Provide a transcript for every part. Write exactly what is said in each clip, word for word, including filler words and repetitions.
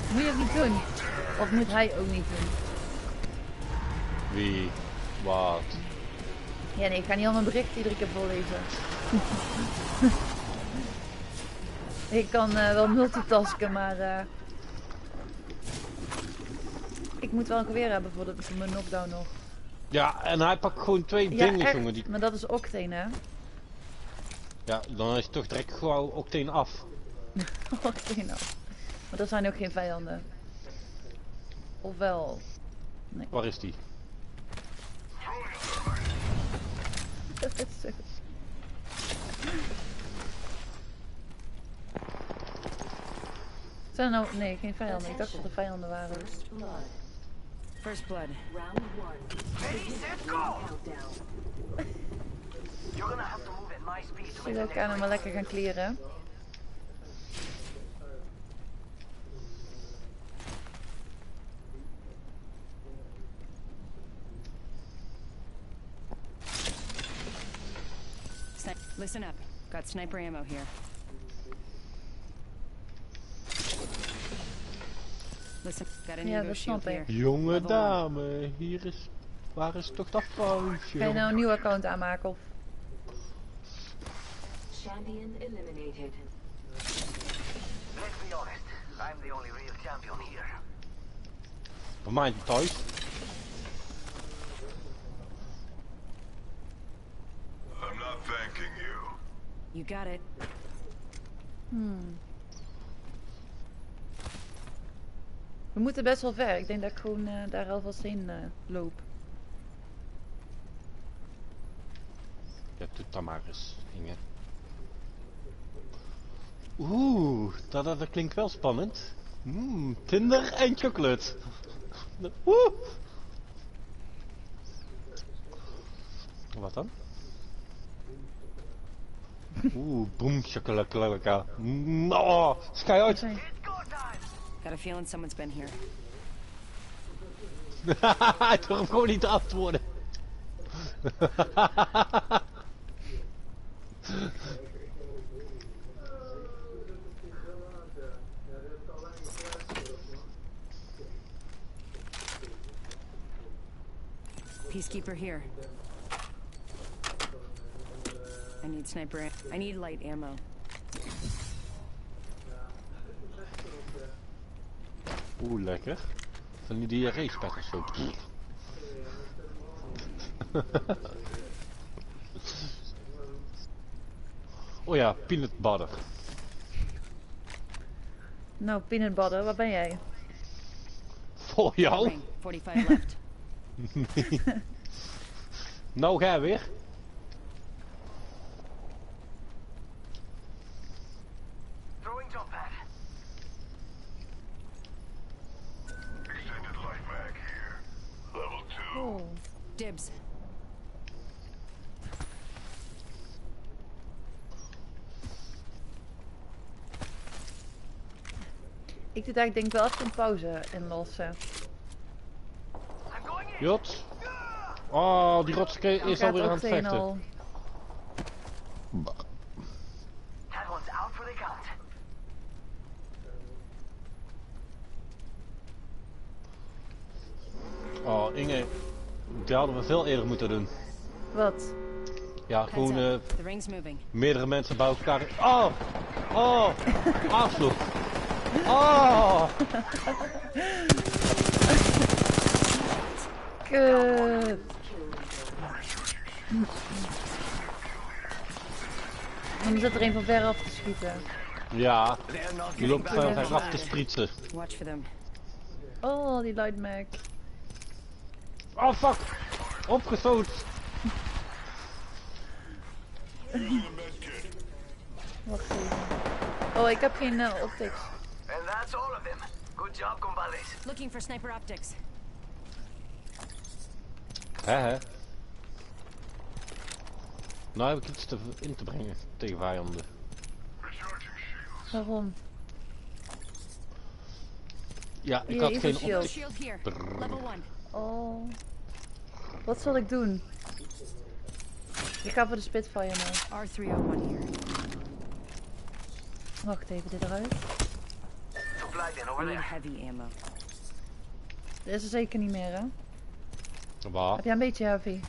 Moet je het niet doen? Of moet hij ook niet doen? Wie? Wat? Ja, nee, ik ga niet al mijn bericht iedere keer voorlezen. Ik kan uh, wel multitasken, maar... Uh, ik moet wel een geweer hebben voor, de, voor mijn knockdown nog. Ja, en hij pakt gewoon twee ja, dingen, echt, jongen. Die... Maar dat is Octane, hè? Ja, dan is het toch direct gewoon Octane af. Octane af. Maar er zijn ook geen vijanden. Of wel? Nee. Waar is die? Dat is zo... Zijn er nou... Nee, geen vijanden. Ik dacht dat er vijanden waren. First blood. Round one. Ready, set, go! You're gonna have to move at my speed to Ik wil elkaar nog maar lekker gaan clearen. Listen up. Got sniper ammo here. Listen, got a Ja, Nuvo dat shield snap here. ik. Jonge dame, hier is... Waar is toch dat foutje? Ga je nou een nieuw account aanmaken of... Champion eliminated. Let's be honest, I'm the only real champion here. Voor mij thuis. I'm not thanking you. You got it. Hmm. We moeten best wel ver. Ik denk dat ik gewoon uh, daar alvast heen uh, loop. Ja, doe dat maar eens, Inge. Oeh, dat, dat, dat klinkt wel spannend. Mm, Tinder en chocolate. Oeh. Wat dan? Oeh, boem, chocolate. Mm, oh, schij uit. Got a feeling someone's been here. Hij durft gewoon niet te antwoorden. Peacekeeper here. I need sniper. I need light ammo. Oeh, lekker. Van die diarree-spek of zo. Oh ja, peanut butter. Nou, peanut butter, waar ben jij? Voor jou? Ring, forty-five left. Nou, ga weer. Throwing jump pad. Extended light mag here. Level two. Oh. Dibs. Ik doe daar, ik denk wel even een pauze inlossen. Jot. Oh, die rotske is alweer aan het vechten. Al... That one's out for the count. Oh, Inge. Dat hadden we veel eerder moeten doen. Wat? Ja, gewoon uh, The ring's moving. meerdere mensen bij elkaar. Oh! Oh! Aansloeg! Oh! Kut. Dan zit er een van ver af te schieten. Ja, die loopt van ver af te spritsen. Watch for them. Oh, die light mag. Oh fuck! Opgesloten! Wacht even. Oh, ik heb geen uh, optics. And that's all of them. Good job, compadres. Looking for sniper optics. Hè hè. Nou heb ik iets te in te brengen tegen vijanden. Waarom? Ja, ik Hier, had hier geen is een shield. opties. Shield here. Level one. Oh. Wat zal ik doen? Ik ga voor de Spitfire nou. R three oh one here. Wacht even, dit eruit. supply bin I over need there. heavy ammo. Dat is er zeker niet meer, hè? Waar? Heb jij een beetje heavy?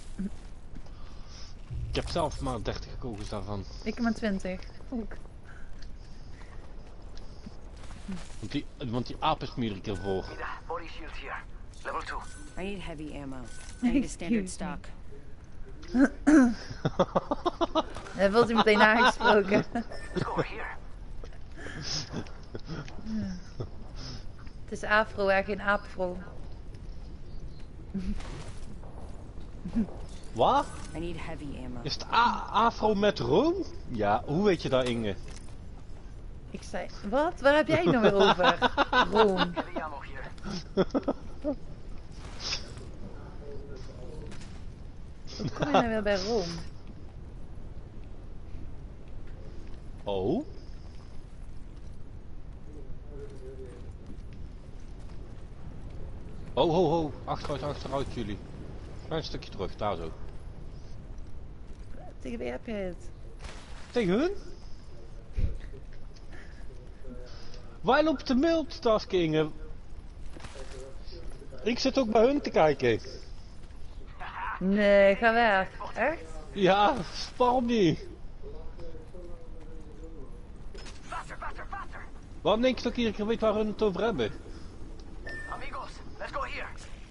Ik heb zelf maar dertig kogels daarvan. Ik heb maar twintig. Ook. Want die, want die aap is me iedere keer voor. Need a body shield here. Level two. I need heavy ammo. I need a standard Excuse me. stock. Hij wilt hij meteen aangesproken. Let's go over here. Het is afro, hè, geen aapvro. Wat? I need heavy ammo. Is het A- afro met room? Ja, hoe weet je dat, Inge? Ik zei, wat? Waar heb jij het nou weer over? Room. Heavy ammo here. Hoe kom je nou weer bij Room? Oh? Oh, ho, ho. Achteruit, achteruit jullie. Ga een stukje terug, daar zo. Tegen wie heb je het? Tegen hun? Wij lopen te multitaskingen. Ik zit ook bij hun te kijken. Nee, ga weg. Echt? Ja, waarom niet? Faster, faster, faster. Waarom denk je dat ik iedere keer weet waar hun het over hebben? Amigos, let's go here.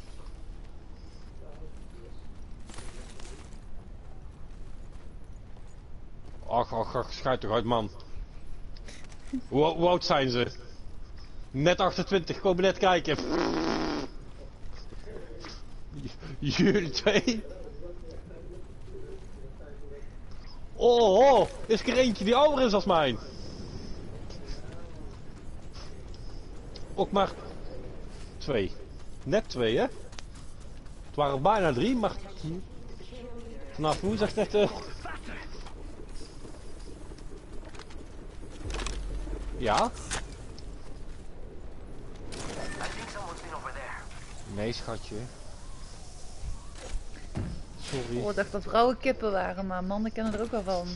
Ach, ach, ach, schijt toch uit, man. Hoe, hoe oud zijn ze? Net achtentwintig, komen net kijken. J- Jullie twee? Oh, oh, is er eentje die ouder is als mijn? Ook maar twee. Net twee, hè? Het waren bijna drie, maar vanaf woensdag net... Uh... Ja? I think someone's been over there. Nee, schatje. Sorry. Oh, ik dacht dat vrouwen kippen waren, maar mannen kennen er ook wel van.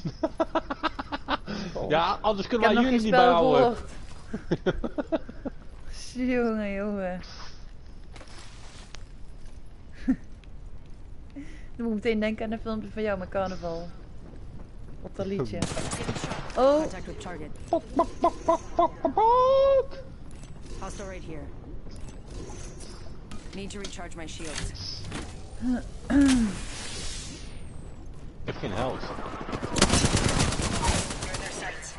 Ja, anders Ik kunnen heb wij nog jullie geen niet spel bijhouden. gehoord. Jongen, jongen. Dan moet ik meteen denken aan een filmpje van jou met carnaval. Op dat liedje. Oh, Contact with target. Hostile right here. Need to recharge my shields. Ik heb geen held. You're in their sights.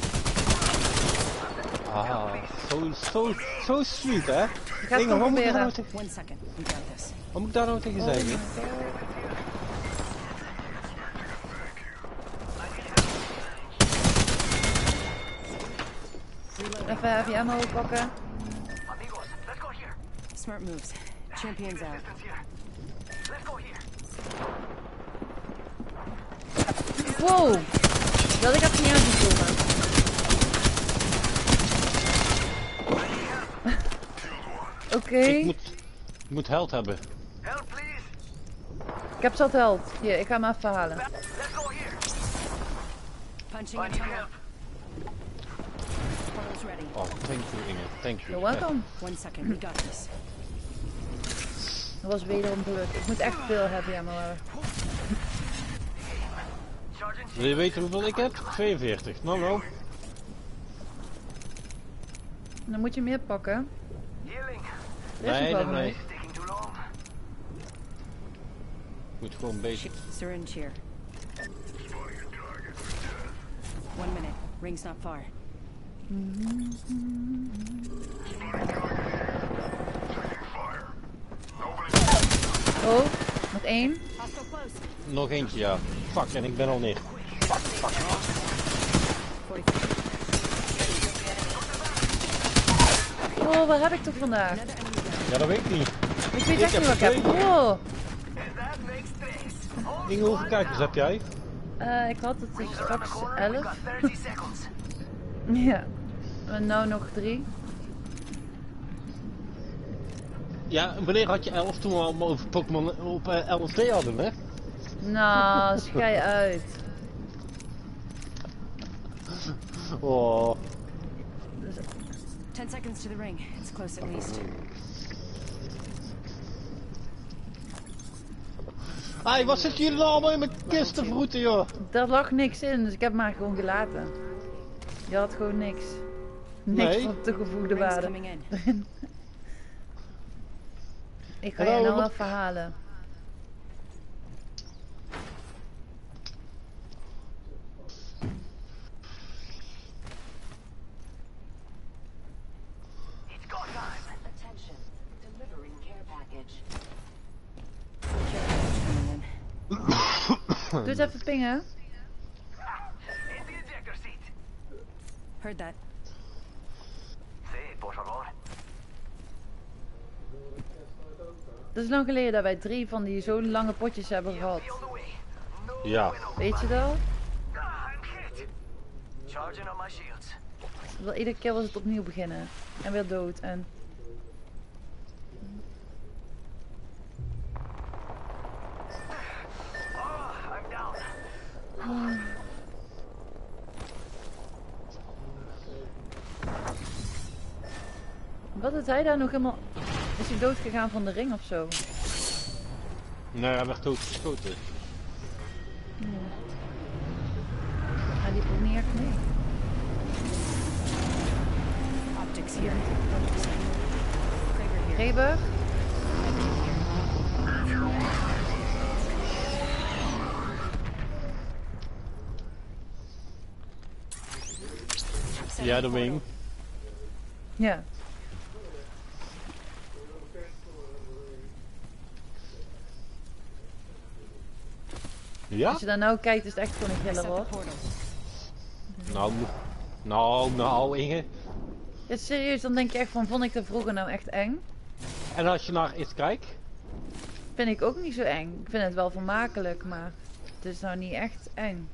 Ah, zo, zo, zo sweet, hè? ik ga het Inge, gewoon wat moet ik daar nou proberen. tegen, One second. We got this. wat moet ik daar nou tegen zeggen? Even heavy ammo pakken. Amigos, let's go here. Smart moves. Champions out. Distance here. Let's go here. Wow, dat ik had niet aanzien komen. Oké, Ik moet, ik moet held hebben. Help, please. ik heb zat held. Hier, ik ga hem even halen. Let's go here. Punching I in need tunnel. help. Portal's ready. Oh, thank you, Inge. Thank you. You're welcome. One second. We got this. Dat was wederom geluk. Ik moet echt veel heavy ammo hebben. Sergeant, Wil je weten hoeveel ik heb? tweeënveertig. Nou, nou. Dan moet je meer pakken. healing. Er is Nee, nog wel nee, nee. genoeg. Taking too long. Ik moet gewoon een beetje... Syringe here. One minute. Ring's not far. Oh, nog één. Hostile close. Nog eentje, ja. Fuck, en ik ben al neer. forty-five. Oh, waar heb ik toch vandaag? Another enemy down. Ja, dat weet ik niet. Ik weet Ik echt niet heb wat ik heb. twee. Oh, And that makes things. Hold Inge, hoeveel kijkers heb jij? eh, ik had het er Rings around the straks corner. We've elf. got thirty seconds. Ja. En nou nog drie. Ja, wanneer had je elf toen we allemaal over Pokémon op uh, L S D hadden, hè? Nou, schei uit. Oh. Ten seconds to the ring. It's close at least. Hé, hey, wat zitten jullie nou allemaal in mijn kist te vroeten, joh? Daar lag niks in, dus ik heb hem maar gewoon gelaten. Je had gewoon niks. Niks Nee. van toegevoegde Ring's waarde. coming in. Ik ga Hallo, je nou wat- wel verhalen. It's go time. Attention. Delivering care package. Care package coming in. Doe eens even pingen. In the ejector seat. Heard that. Sí, por favor. Dat is lang geleden dat wij drie van die zo'n lange potjes hebben gehad. Be on the way. No Ja. bueno. Weet je dat? Ah, I'm hit. Charging on my shields. Wel, iedere keer was het opnieuw beginnen. En weer dood. En Oh, I'm down. wat is hij daar nog helemaal... Is hij dood gegaan van de ring of zo? Nee, hij werd doodgeschoten. Hij liep ook niet echt mee. Optics here. Kraber here. Reber? Ja, de wing. Ja. Ja? Als je daar nou kijkt is het echt gewoon een I killer set the hoor. portal. Nou, nou, nou, Inge. Ja, serieus, dan denk je echt van, vond ik de vroeger nou echt eng? En als je naar iets kijkt, Vind ik ook niet zo eng. Ik vind het wel vermakelijk, maar het is nou niet echt eng.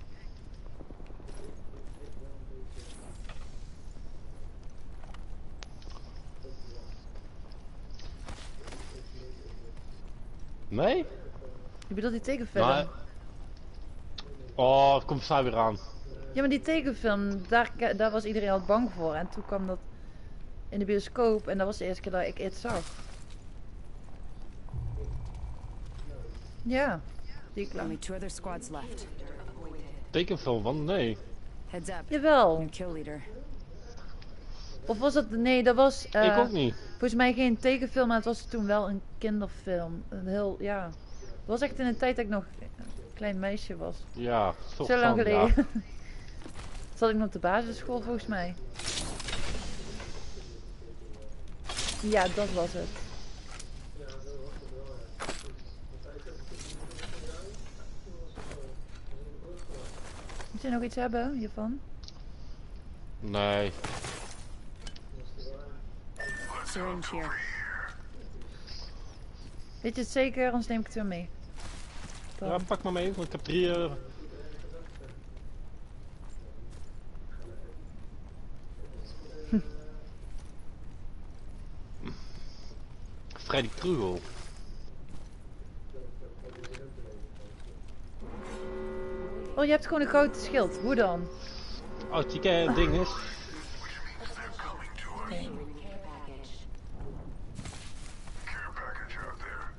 nee? Je bedoelt die tekenfilm? Nou, oh, het komt zij weer aan. Ja, maar die tekenfilm, daar, daar was iedereen al bang voor. En toen kwam dat in de bioscoop en dat was de eerste keer dat ik het zag. Ja, die Only klank. two other squads left. Tekenfilm van, nee. Heads up. Jawel. New kill leader. Of was dat, nee, dat was eh, Ik ook niet. volgens mij geen tekenfilm, maar het was toen wel een kinderfilm. Een heel, ja. Het was echt in een tijd dat ik nog een klein meisje was. Ja, soort Zo lang van, geleden. ja. Zat ik nog op de basisschool volgens mij. Ja, dat was het. Moet je nog iets hebben hiervan? Nee. Syringe here. Weet je het zeker? Anders neem ik het weer mee. Ja, Dan. pak maar mee, want ik heb drie... eh, Freddy Krueger. Oh, je hebt gewoon een groot schild. Hoe dan? Als die ke- ding is. Nee. Care package. Care package out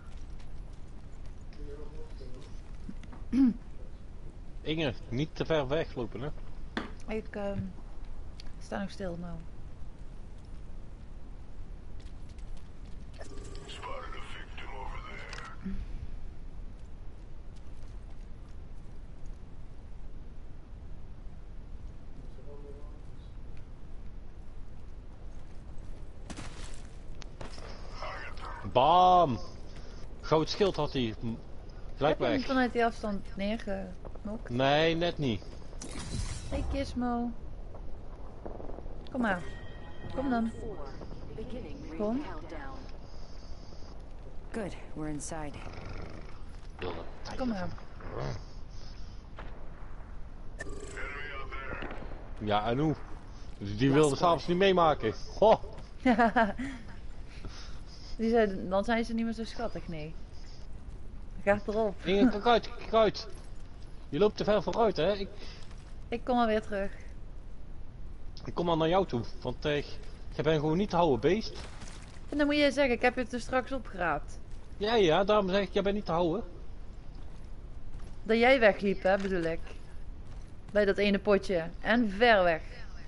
there. Inge, niet te ver weglopen, hè? Ik ehm, sta nog stil nou. Spotted a victim over there. Bam! Groot schild had hij. M- Gelijk Heb je hem weg. vanuit die afstand neergenokt? Nee, net niet. Hey Gizmo. Kom maar. Kom dan. Four. Beginning ring Kom. countdown. Good. We're inside. Kom maar. Enemy out there. Ja, en hoe? Dus die wilde s'avonds niet meemaken. Goh! Die zei, dan zijn ze niet meer zo schattig, nee. Gaat erop. Inge, kijk uit, kijk uit. Je loopt te ver vooruit, hè? Ik, Ik kom alweer terug. ik kom al naar jou toe. Want eh, Je bent gewoon niet te houden beest. En dan moet je zeggen, ik heb je er straks opgeraapt. Ja, ja, daarom zeg ik, jij bent niet te houden. Dat jij wegliep, hè, bedoel ik. Bij dat ene potje. En ver weg.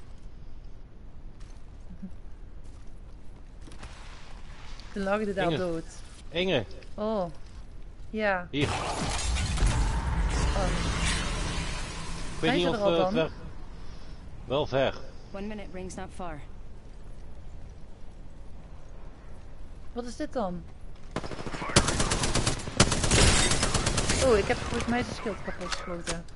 Toen lag je daar Inge. dood. Inge, Oh. Ja. hier. Oh. Ik weet Zijn niet ze of er al eh, dan? ver. Wel ver. One minute rings not far. Wat is dit dan? Oh, ik heb volgens mij zijn schild kapot geschoten.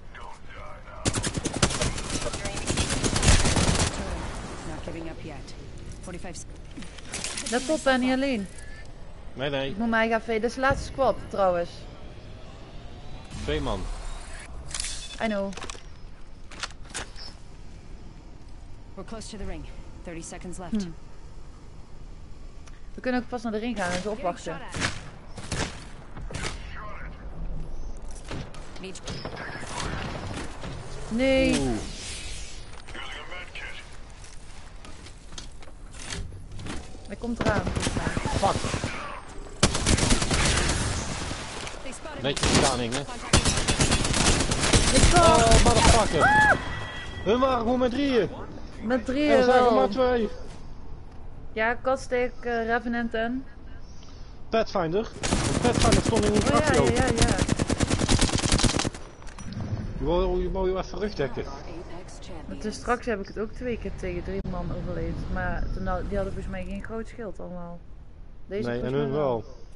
Not giving up yet. forty-five. Let op, ben niet alleen. Nee, nee, Ik moet mij gaan veden. Dit is de laatste squad, trouwens. twee man. I know. We're close to the ring. thirty seconds left. Hm. We kunnen ook vast naar de ring gaan en ze Getting opwachten. shot at. Need Nee. Oeh. Using a medkit. Hij komt eraan. volgens mij. Fuck. They spotted me. Netjes gedaan, Inge. Contact. Ik kom! Oh, motherfucker. We waren gewoon met drieën. Met En drieën we zijn er wel. maar twee. Ja, Katsteek, uh, Revenant en... Pathfinder. Pathfinder stond in een Oh ja, trapje ja, ook. ja, ja. Je wou je, wou je even rugdekken. Maar toen straks heb ik het ook twee keer tegen drie man overleefd. Maar toen, had- die hadden volgens mij geen groot schild allemaal. Deze Nee, en volgens mij hun wel.